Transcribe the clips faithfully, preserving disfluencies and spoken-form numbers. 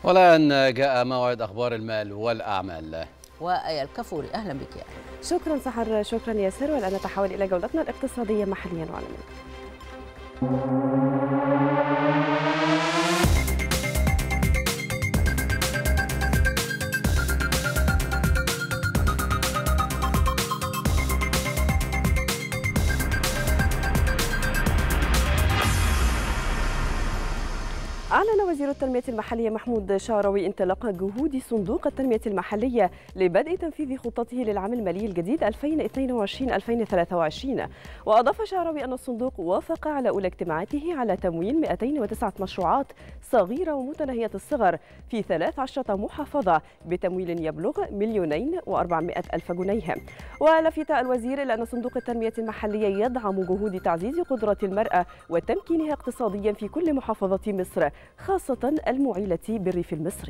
والآن جاء موعد أخبار المال والأعمال. وآية الكفوري، أهلا بك يا آية. شكرا سحر. شكرا ياسر. والآن نتحول إلى جولتنا الاقتصادية محليا وعالميا. أعلن وزير التنمية المحلية محمود شعراوي انطلاق جهود صندوق التنمية المحلية لبدء تنفيذ خطته للعام المالي الجديد ألفين واثنين وعشرين ألفين وثلاثة وعشرين. وأضاف شعراوي أن الصندوق وافق على أولى اجتماعاته على تمويل مئتين وتسعة مشروعات صغيرة ومتناهية الصغر في ثلاث عشرة محافظة بتمويل يبلغ مليونين وأربعمائة ألف جنيه. ولفت الوزير إلى أن صندوق التنمية المحلية يدعم جهود تعزيز قدرة المرأة وتمكينها اقتصاديا في كل محافظات مصر، خاصة المعيلة بالريف المصري.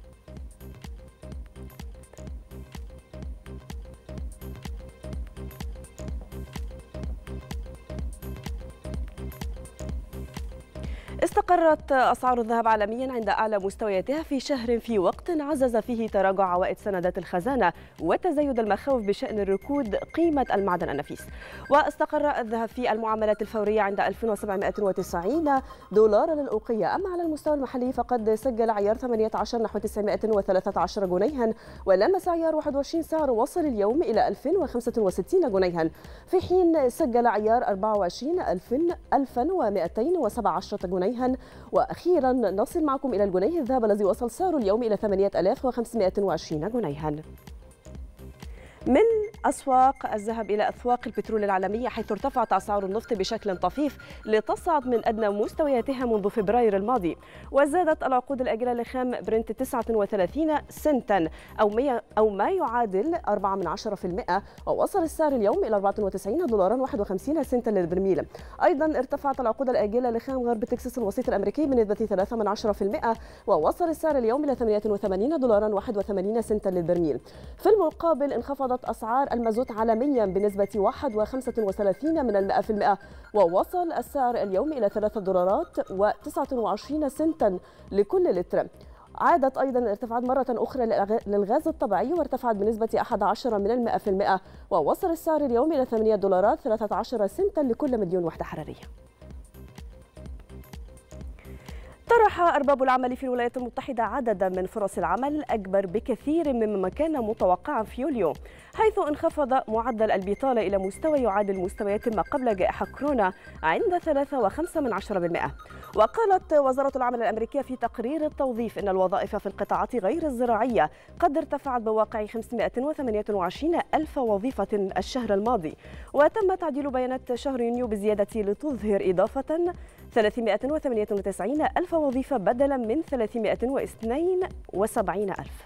استقرت أسعار الذهب عالميا عند أعلى مستوياتها في شهر في وقت عزز فيه تراجع عوائد سندات الخزانة وتزايد المخاوف بشأن ركود قيمة المعدن النفيس. واستقر الذهب في المعاملات الفورية عند ألف وسبعمائة وتسعين دولار للأوقية. أما على المستوى المحلي فقد سجل عيار ثمانية عشر نحو تسعمائة وثلاثة عشر جنيها، ولمس عيار واحد وعشرين سعر وصل اليوم إلى ألف وخمسة وستين جنيها، في حين سجل عيار أربعة وعشرين ألف ومئتين وسبعة عشر جنيها. وأخيرا نصل معكم إلى الجنيه الذهب الذي وصل سعره اليوم إلى ثمانية آلاف وخمسمائة وعشرين جنيها. من أسواق الذهب إلى أسواق البترول العالمية، حيث ارتفعت أسعار النفط بشكل طفيف لتصعد من أدنى مستوياتها منذ فبراير الماضي. وزادت العقود الآجلة لخام برنت تسعة وثلاثين سنتا أو أو ما يعادل أربعة من عشرة في المئة، ووصل السعر اليوم إلى أربعة وتسعين دولارا واحد وخمسين سنتا للبرميل. أيضا ارتفعت العقود الآجلة لخام غرب تكساس الوسيط الأمريكي بنسبة ثلاثة من عشرة في المئة، ووصل السعر اليوم إلى ثمانية وثمانين دولارا واحد وثمانين سنتا للبرميل. في المقابل انخفضت أسعار المازوت عالميا بنسبة واحد وخمسة وثلاثين من المئة في المئة، ووصل السعر اليوم إلى ثلاثة دولارات وتسعة وعشرين سنتا لكل لتر. عادت أيضا الارتفاعات مرة أخرى للغاز الطبيعي وارتفعت بنسبة أحد عشر من المئة في المئة، ووصل السعر اليوم إلى ثمانية دولارات ثلاثة عشر سنتا لكل مليون وحدة حرارية. طرح أرباب العمل في الولايات المتحدة عددا من فرص العمل أكبر بكثير مما كان متوقعا في يوليو، حيث انخفض معدل البطالة إلى مستوى يعادل مستويات ما قبل جائحة كورونا عند ثلاثة وخمسة من عشرة بالمئة. وقالت وزارة العمل الأمريكية في تقرير التوظيف إن الوظائف في القطاعات غير الزراعية قد ارتفعت بواقع خمسمائة وثمانية وعشرين ألف وظيفة الشهر الماضي، وتم تعديل بيانات شهر يونيو بزيادة لتظهر إضافة ثلاثمائة وثمانية وتسعين ألف وظيفة بدلا من ثلاثمائة واثنين وسبعين ألف.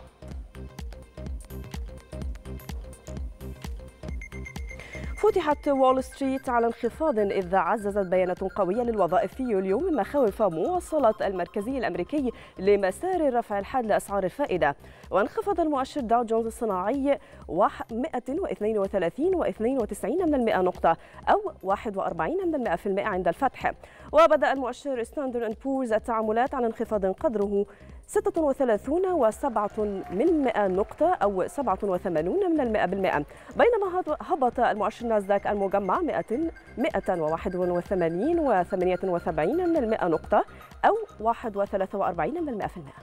فتحت وول ستريت على انخفاض إذ عززت بيانات قوية للوظائف في يوليو من مخاوف مواصلة المركزي الأمريكي لمسار الرفع الحاد لأسعار الفائدة. وانخفض المؤشر داو جونز الصناعي مئة واثنين وثلاثين فاصلة اثنين وتسعين من المئة نقطة أو واحد وأربعين من المئة في المئة عند الفتح. وبدأ المؤشر ستاندرد أند بورز التعاملات على انخفاض قدره ستة وثلاثين فاصلة سبعة من مئة نقطة أو سبعة وثمانين من المئة بالمئة، بينما هبط المؤشر ناسداك المجمع مئة وواحد وثمانين فاصلة ثمانية وسبعين من المئة نقطة أو واحد وثلاثة وأربعين من المئة في المئة.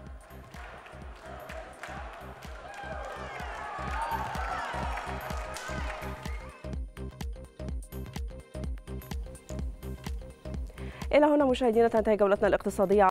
إلى هنا مشاهدينا تنتهي جولتنا الاقتصادية.